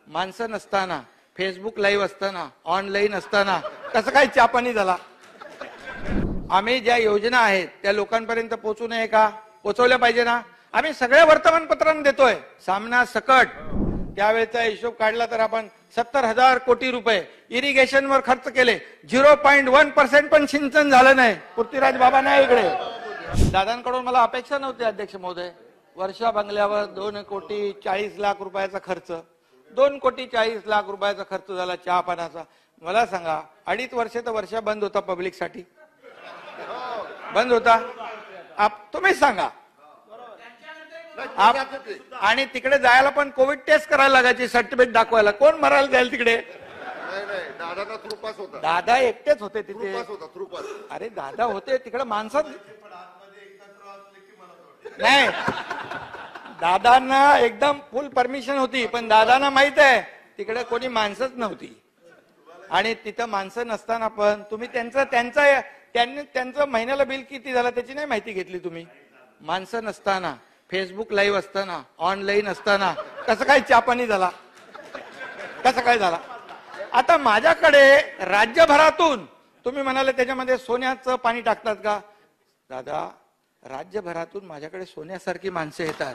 माणसं नसताना, Facebook live असताना, ऑनलाईन असताना कसं काय चहापाणी झाला? आम्ही ज्या योजना आहेत त्या लोकांपर्यंत पोहोचू नये का? पोहोचवल्या पाहिजे ना. आम्ही सगळ्या वर्तमानपत्रांना देतोय सामना सकट. त्यावेळेचा हिशोब काढला तर आपण 70,000 कोटी रुपये इरिगेशनवर खर्च केले. 0.1% पण सिंचन झालं नाही. पृथ्वीराज बाबा नाही इकडे. दादांकडून मला अपेक्षा नव्हती अध्यक्ष महोदय. वर्षा बंगल्यावर 2,40,00,000 रुपयाचा खर्च, 2,40,00,000 रुपयाचा खर्च झाला चहा पाण्याचा. मला सांगा, 2.5 वर्ष तर वर्षा बंद होता पब्लिकसाठी, बंद होता. तुम्हीच सांगा. आणि तिकडे जायला पण कोविड टेस्ट करायला लागायची, सर्टिफिकेट दाखवायला. कोण मरायला जाईल तिकडे? दादा एकटेच होते तिथे. अरे दादा होते तिकडे, माणसात नाही. दादांना एकदम फुल परमिशन होती, पण दादांना माहित आहे तिकडे कोणी माणसंच नव्हती. आणि तिथं माणसं नसताना पण तुम्ही त्यांचं महिन्याला बिल किती झालं त्याची नाही माहिती घेतली तुम्ही. माणसं नसताना, फेसबुक लाईव्ह असताना, ऑनलाईन असताना कसं काय चहापाणी झाला? कसं काय झाला? आता माझ्याकडे राज्यभरातून तुम्ही म्हणाले त्याच्यामध्ये सोन्याचं पाणी टाकतात का? दादा, राज्यभरातून माझ्याकडे सोन्यासारखी माणसं येतात.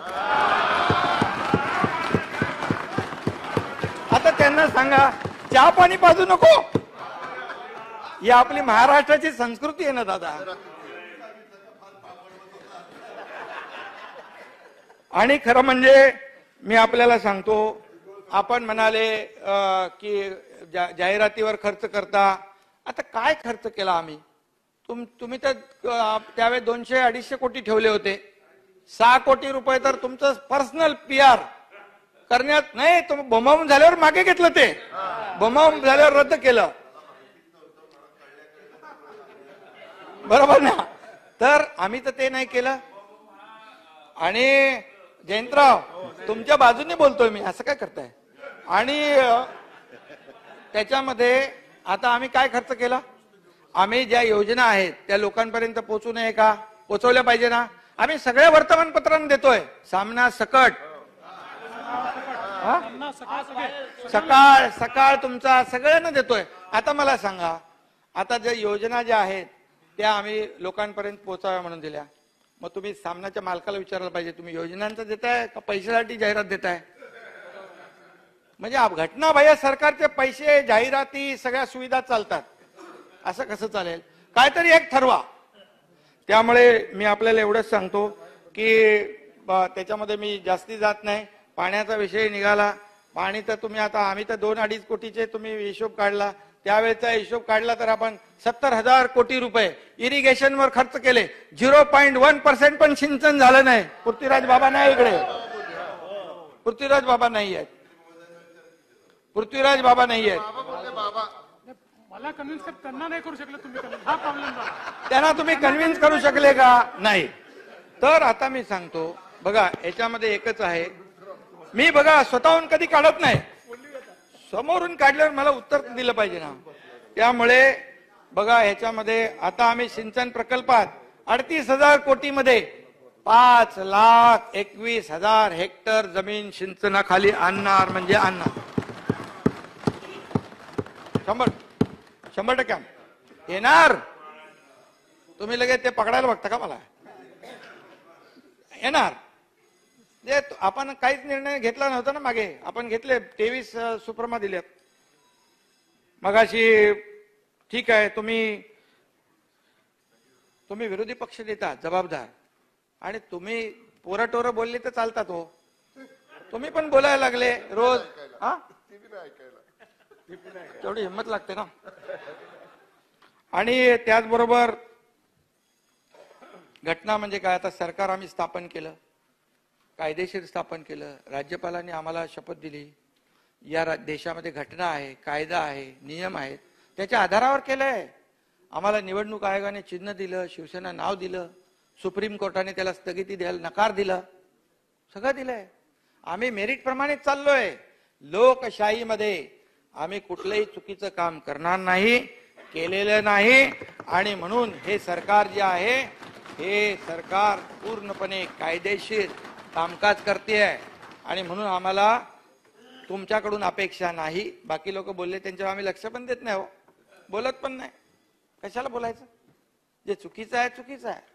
आता त्यांना सांगा चहा पाणी पाजू नको. ही आपली महाराष्ट्राची संस्कृती आहे ना दादा. आणि खरं म्हणजे मी आपल्याला सांगतो, आपण म्हणाले की जाहिरातीवर खर्च करता. आता काय खर्च केला आम्ही? तुम्ही तर त्यावेळेस 200-250 कोटी ठेवले होते. 6 कोटी रुपये तर तुमचं पर्सनल PR करण्यात नाही. तुम्ही बोंबाबोंब झाल्यावर मागे घेतलं, ते बोंबाबोंब झाल्यावर रद्द केलं, बरोबर ना? तर आम्ही तर ते नाही केलं. आणि जयंतराव तुमच्या बाजूने बोलतोय मी, असं काय करताय? आणि त्याच्यामध्ये आता आम्ही काय खर्च केला? आम्ही ज्या योजना आहेत त्या लोकांपर्यंत पोहोचू नये का? पोहोचवल्या पाहिजे ना. आम्ही सगळ्या वर्तमानपत्रांना देतोय सामना सकट. सकाळ सकाळ तुमचा सगळ्यांना देतोय. आता मला सांगा, आता ज्या योजना ज्या आहेत त्या आम्ही लोकांपर्यंत पोहोचाव्या म्हणून दिल्या. मग तुम्ही सामनाच्या मालकाला विचारायला पाहिजे, तुम्ही योजनांचं देताय का पैशासाठी जाहिरात देताय? म्हणजे घटना बाह्य सरकारचे पैसे, जाहिराती, सगळ्या सुविधा चालतात, असं कसं चालेल? काहीतरी एक ठरवा. त्यामुळे मी आपल्याला एवढंच सांगतो की त्याच्यामध्ये मी जास्ती जात नाही. पाण्याचा विषय निघाला. पाणी तर तुम्ही आता आम्ही तर 2-2.5 कोटीचे तुम्ही हिशोब काढला. त्यावेळेचा हिशोब काढला तर आपण 70,000 कोटी रुपये इरिगेशनवर खर्च केले. 0.1% पण सिंचन झालं नाही. पृथ्वीराज बाबा नाही इकडे. पृथ्वीराज बाबा नाही आहेत. पृथ्वीराज बाबा नाही आहेत. मला कन्व्हिन्स त्यांना नाही करू शकले तुम्ही. हा प्रॉब्लेम झाला. त्यांना तुम्ही कन्व्हिन्स करू शकले का? नाही. तर आता मी सांगतो बघा, याच्यामध्ये एकच आहे. मी बघा स्वतःहून कधी काढत नाही. समोरून काढल्यावर मला उत्तर दिलं पाहिजे ना. त्यामुळे बघा ह्याच्यामध्ये आता आम्ही सिंचन प्रकल्पात 38,000 कोटीमध्ये 5,21,000 हेक्टर जमीन सिंचनाखाली आणणार. म्हणजे आणणार 100% येणार. तुम्ही लगेच ते पकडायला बघता का मला? येणार. जे आपण काहीच निर्णय घेतला नव्हता ना मागे. आपण घेतले 23 सुप्रमा दिल्यात मगाशी. ठीक आहे, तुम्ही विरोधी पक्ष देता जबाबदार, आणि तुम्ही पोराटोर बोलले तर चालतात हो. तुम्ही पण बोलायला लागले रोज. हा, तेवढी हिंमत लागते ना. आणि त्याचबरोबर घटना म्हणजे काय? आता सरकार आम्ही स्थापन केलं, कायदेशीर स्थापन केलं. राज्यपालांनी आम्हाला शपथ दिली. या देशामध्ये घटना आहे, कायदा आहे, नियम आहेत, त्याच्या आधारावर केलंय. आम्हाला निवडणूक आयोगाने चिन्ह दिलं, शिवसेना नाव दिलं, सुप्रीम कोर्टाने त्याला स्थगिती द्यायला नकार दिला, सगळं दिलंय. आम्ही मेरिट प्रमाणेच चाललोय. लोकशाहीमध्ये आम्ही कुठलंही चुकीचं काम करणार नाही, केलेलं नाही. आणि म्हणून हे सरकार जे आहे, हे सरकार पूर्णपणे कायदेशीर कामकाज करते आहे. आणि म्हणून आम्हाला तुमच्याकडून अपेक्षा नाही. बाकी लोक बोलले त्यांच्यावर आम्ही लक्ष पण देत नाही हो, बोलत पण नाही. कशाला बोलायचं? जे चुकीचं आहे चुकीचं आहे.